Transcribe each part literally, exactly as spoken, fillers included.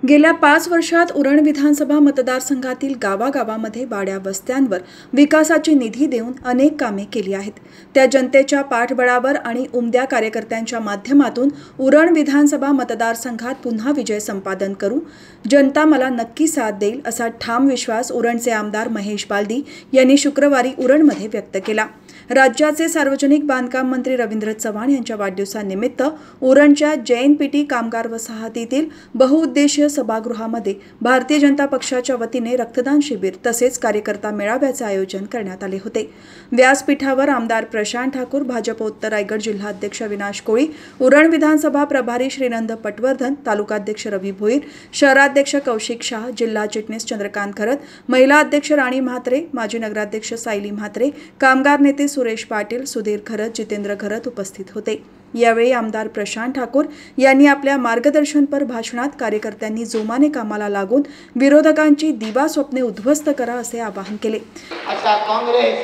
गेल्या पाच वर्षात उरण विधानसभा मतदारसंघातील गावागावामध्ये वाड्या वस्त्यांवर विकासाची निधी देऊन अनेक कामे केली आहेत. त्या जनतेच्या पाठबळावर आणि उमद्या कार्यकर्त्यांच्या माध्यमातून उरण विधानसभा मतदारसंघात पुन्हा विजय संपादन करू. जनता मला नक्की साथ देईल असा ठाम विश्वास उरणचे आमदार महेश बालदी यांनी शुक्रवारी उरणमध्ये व्यक्त केला. राज्याचे सार्वजनिक बांधकाम मंत्री रवींद्र चव्हाण यांच्या वाढदिवसानिमित्त उरणच्या जैनपीटी कामगार वसाहतीतील बहुउद्देशीय सभागृहामध्ये भारतीय जनता पक्षाच्या वतीने रक्तदान शिबिर तसेच कार्यकर्ता मेळाव्याचे आयोजन करण्यात आले होते. व्यासपीठावर आमदार प्रशांत ठाकूर, भाजप उत्तर रायगड जिल्हाध्यक्ष विनाश कोळी, उरण विधानसभा प्रभारी श्रीनंद पटवर्धन, तालुकाध्यक्ष रवी भोईर, शहराध्यक्ष कौशिक शाह, जिल्हा चिटणीस चंद्रकांत खरत, महिला अध्यक्ष राणी म्हात्रे, माजी नगराध्यक्ष सायली म्हात्रे, कामगार नेते सुरेश पाटील, सुधीर खरत, जितेंद्र खरत उपस्थित होते. यावेळी आमदार प्रशांत ठाकूर यांनी आपल्या मार्गदर्शनपर भाषणात कार्यकर्त्यांनी जोमाने कामाला लागून विरोधकांची दिवा स्वप्ने उद्ध्वस्त करा असे आवाहन केले. असा काँग्रेस,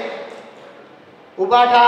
उबाठा,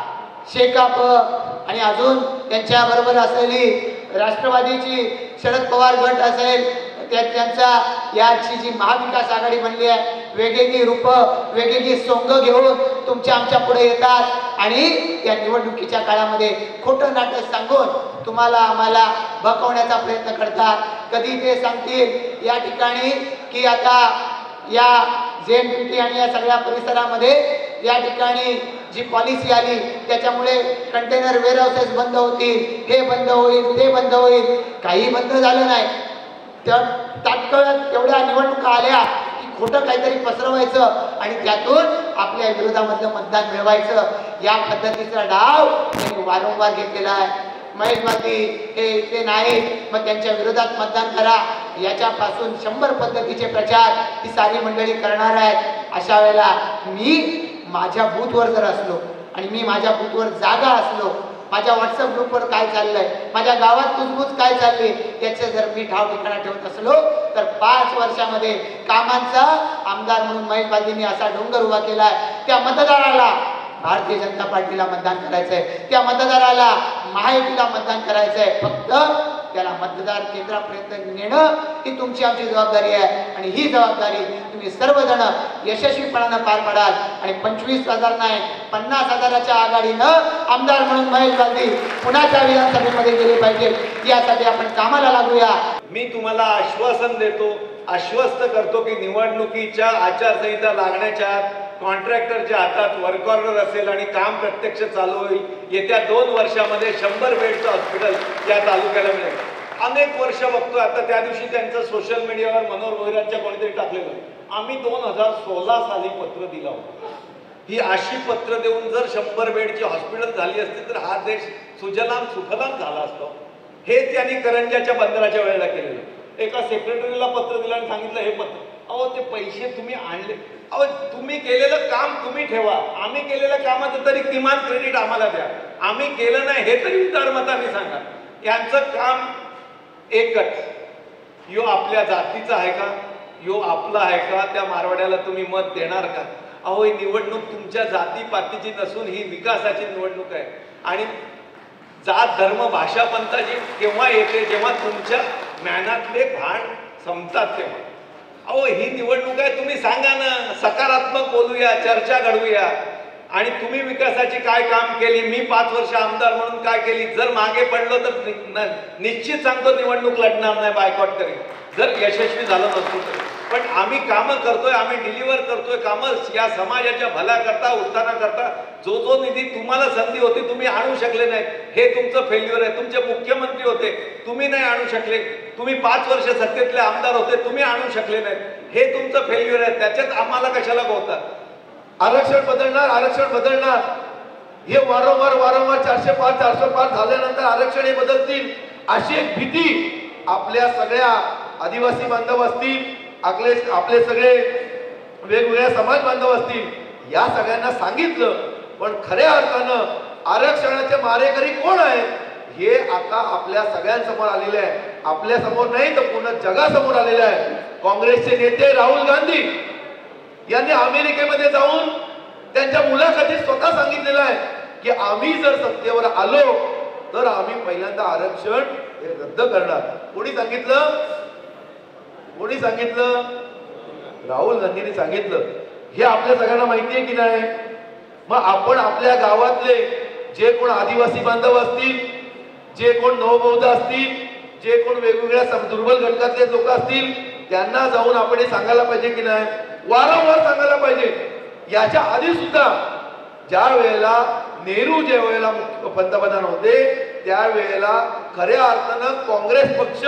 शेकाप आणि अजून त्यांच्या बरोबर असलेली राष्ट्रवादीची शरद पवार गट असेल, त्या त्यांचा याची जी महाविकास आघाडी बनली आहे, वेगवेगळी रूप वेगवेगळी सोंग घेऊन तुमच्या आमच्या पुढे येतात आणि या निवडणुकीच्या काळामध्ये खोटं नाटक सांगून तुम्हाला आम्हाला भकवण्याचा प्रयत्न करतात. कधी ते सांगतील या ठिकाणी की आता या जेएनपीटी आणि या सगळ्या परिसरामध्ये या ठिकाणी जी पॉलिसी आली त्याच्यामुळे कंटेनर वेअरहाऊसेस बंद होतील, हे बंद होईल, ते बंद होईल. काही बंद झालं नाही. त्या तात्काळात तेवढ्या निवडणुका आल्या की खोटं काहीतरी पसरवायचं आणि त्यातून आपल्या विरोधामधलं मतदान मिळवायचं. या पद्धतीचा डाव त्यांनी वारंवार घेतलेला आहे. महेश बालदी हे इथे नाही, मग त्यांच्या विरोधात मतदान करा, याच्यापासून शंभर पद्धतीचे प्रचार ही सारी मंडळी करणार आहेत. अशा वेळेला मी माझ्या बूथवर जर असलो आणि मी माझ्या बूथवर जागा असलो, माझ्या व्हॉट्सअप ग्रुपवर काय चाललंय, माझ्या गावात कुजबूज काय चालली, याचे जर मी ठाव ठिकाणा ठेवत असलो तर पाच वर्षामध्ये कामांचा आमदार म्हणून महेश बालदींनी असा डोंगर उभा केलाय. त्या मतदाराला भारतीय जनता पार्टीला मतदान करायचंय, त्या मतदाराला महायुतीला मतदान करायचंय. फक्त त्याला मतदार केंद्रापर्यंत नेणं ही तुमची आमची जबाबदारी आहे आणि ही जबाबदारी तुम्ही सर्वजण यशस्वीपणानं पार पाडाल आणि पंचवीस हजार नाही पन्नास हजाराच्या आघाडीनं आमदार म्हणून महेश बालदी पुण्याच्या विधानसभेमध्ये गेले पाहिजे. यासाठी आपण कामाला लागूया. मी तुम्हाला आश्वासन देतो, आश्वस्त करतो की निवडणुकीच्या आचारसंहिता लागण्याच्या कॉन्ट्रॅक्टरच्या हातात वर्क ऑर्डर असेल आणि काम प्रत्यक्ष चालू होईल. येत्या दोन वर्षामध्ये शंभर बेडचं हॉस्पिटल या तालुक्याला मिळेल. अनेक वर्ष बघतो. आता त्या दिवशी त्यांचं सोशल मीडियावर मनोहर भोईरांच्या कोणीतरी टाकलेलं, आम्ही दोन हजार सोळा साली पत्र दिलं होतं. ही अशी पत्र देऊन जर शंभर बेडची हॉस्पिटल झाली असती तर हा देश सुजलाम सुफलाम झाला असतो. हे त्यांनी करंजाच्या बंदराच्या वेळेला केलेलं. एका सेक्रेटरीला पत्र दिलं आणि सांगितलं हे पत्र, अहो ते पैसे तुम्ही आणले, अहो तुम्ही केलेलं काम तुम्ही ठेवा, आम्ही केलेल्या कामाचं तरी किमान क्रेडिट आम्हाला द्या, आम्ही केलं नाही हे तरी विचारमताने सांगा. यांचं काम एकच, यो आपल्या जातीचा आहे का, यो आपला आहे का, त्या मारवाड्याला तुम्ही मत देणार का. अहो ही निवडणूक तुमच्या जातीपातीची नसून ही विकासाची निवडणूक आहे. आणि जात धर्म भाषा पंथाची केव्हा येते, जेव्हा तुमच्या ज्ञानातले भान संपतात तेव्हा. अहो ही निवडणूक आहे, तुम्ही सांगा ना, सकारात्मक बोलूया, चर्चा घडवूया. आणि तुम्ही विकासाची काय काम केली, मी पाच वर्ष आमदार म्हणून काय केली. जर मागे पडलो तर निश्चित सांगतो निवडणूक लढणार नाही, बायकॉट करेल जर यशस्वी झालं नसतो तर. पण आम्ही कामं करतोय, आम्ही डिलिव्हर करतोय कामं या समाजाच्या भल्या करता उत्थाना करता. जो जो निधी तुम्हाला संधी होती तुम्ही आणू शकले नाही, हे तुमचं फेल्युअर आहे. तुमचे मुख्यमंत्री होते, तुम्ही नाही आणू शकले. तुम्ही पाच वर्ष सत्तेतले आमदार होते, तुम्ही आणू शकले नाही, हे तुमचं फेल्युअर आहे. त्याच्यात आम्हाला कशाला बोलतात. आरक्षण बदलणार, आरक्षण बदलणार हे वारंवार वारंवार चारशे पाच चारशे पाच झाल्यानंतर आरक्षण हे बदलतील अशी एक भीती आपल्या सगळ्या आदिवासी बांधव असतील, आपले आपले सगळे वेगवेगळ्या समाज बांधव असतील, या सगळ्यांना सांगितलं. पण खऱ्या अर्थानं आरक्षणाचे मारेकरी कोण आहे हे आता आपल्या सगळ्यांसमोर आलेले आहे. आपल्या समोर नाही तर पूर्ण जगासमोर आलेले आहे. काँग्रेसचे नेते राहुल गांधी यांनी अमेरिकेमध्ये जाऊन त्यांच्या मुलाखतीत स्वतः सांगितलेलं आहे की आम्ही जर सत्तेवर आलो तर आम्ही पहिल्यांदा आरक्षण हे रद्द करणार. कोणी सांगितलं? कोणी सांगितलं? राहुल गांधींनी सांगितलं. हे आपल्या सगळ्यांना माहिती आहे की नाही? मग आपण आपल्या गावातले जे कोण आदिवासी बांधव असतील, जे कोण नवबौद्ध असतील, जे कोण वेगवेगळ्या दुर्बल घटकातले लोक असतील, त्यांना जाऊन आपण हे सांगायला पाहिजे की नाही? वारंवार सांगायला पाहिजे. याच्या आधी सुद्धा ज्या वेळेला नेहरू ज्या वेळेला पंतप्रधान होते त्यावेळेला खऱ्या अर्थानं काँग्रेस पक्ष,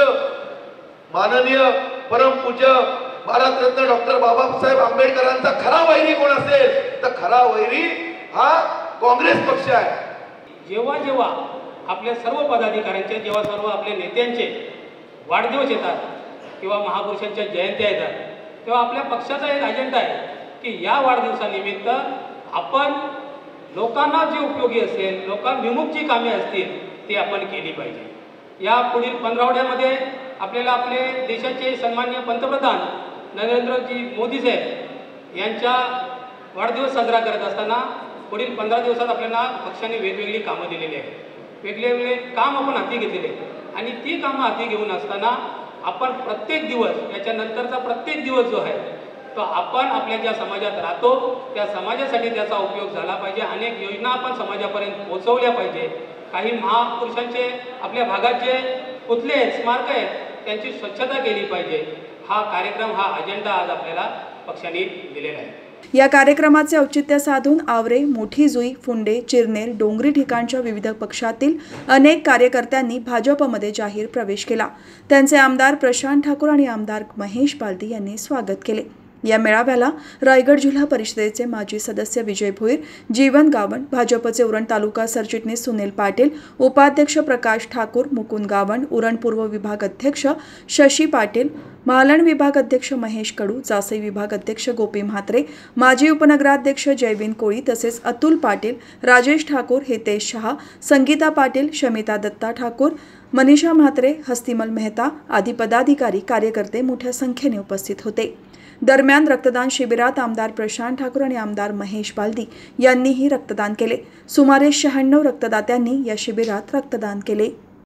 माननीय परमपूज्य भारतरत्न डॉक्टर बाबासाहेब आंबेडकरांचा खरा वैरी कोण असेल तर खरा वैरी हा काँग्रेस पक्ष आहे. जेव्हा जेव्हा आपल्या सर्व पदाधिकाऱ्यांचे, जेव्हा सर्व आपल्या नेत्यांचे वाढदिवस येतात किंवा महापुरुषांच्या जयंत्या येतात, तेव्हा आपल्या पक्षाचा एक अजेंडा आहे की या वाढदिवसानिमित्त आपण लोकांना जे उपयोगी असेल, लोकांभिमुख जी कामे असतील ती आपण केली पाहिजे. या पुढील पंधरवड्यामध्ये आपल्याला आपले देशाचे सन्माननीय पंतप्रधान नरेंद्रजी मोदी साहेब यांचा वाढदिवस साजरा करत असताना पुढील पंधरा दिवसात आपल्याला पक्षाने वेगवेगळी कामं दिलेली आहेत, वेगवेगळे काम आपण हाती घेतलेले आणि ती कामं हाती घेऊन असताना आपण प्रत्येक दिवस, याच्यानंतरचा प्रत्येक दिवस जो आहे तो आपण आपल्या ज्या समाजात राहतो त्या समाजासाठी त्याचा उपयोग झाला पाहिजे. अनेक योजना आपण समाजापर्यंत पोहोचवल्या पाहिजे. काही महापुरुषांचे आपल्या भागात जे पुतळे आहेत, स्मारक आहेत, त्यांची स्वच्छता केली पाहिजे. हा कार्यक्रम, हा अजेंडा आज आपल्याला पक्षाने दिलेला आहे. या कार्यक्रमाचे औचित्य साधून आवरे, मोठी जुई, फुंडे, चिरनेर, डोंगरी ठिकाणच्या विविध पक्षातील अनेक कार्यकर्त्यांनी भाजपमध्ये जाहीर प्रवेश केला. त्यांचे आमदार प्रशांत ठाकूर आणि आमदार महेश बालदी यांनी स्वागत केले. या मेळाव्याला रायगड जिल्हा परिषदेचे माजी सदस्य विजय भोईर, जीवन गावण, भाजपचे उरण तालुका सरचिटणीस सुनील पाटील, उपाध्यक्ष प्रकाश ठाकूर, मुकुंद गावण, उरण पूर्व विभाग अध्यक्ष शशी पाटील, मालण विभाग अध्यक्ष महेश कडू, जासई विभाग अध्यक्ष गोपी म्हात्रे, माजी उपनगराध्यक्ष जयविन कोळी तसेच अतुल पाटील, राजेश ठाकूर, हितेश शहा, संगीता पाटील, शमिता दत्ता ठाकूर, मनीषा म्हात्रे, हस्तिमल मेहता आदी पदाधिकारी, कार्यकर्ते मोठ्या संख्येने उपस्थित होते. दरम्यान रक्तदान शिबिरात आमदार प्रशांत ठाकूर आणि आमदार महेश बालदी यांनीही रक्तदान केले. सुमारे शहाण्णव रक्तदात्यांनी या शिबिरात रक्तदान केले.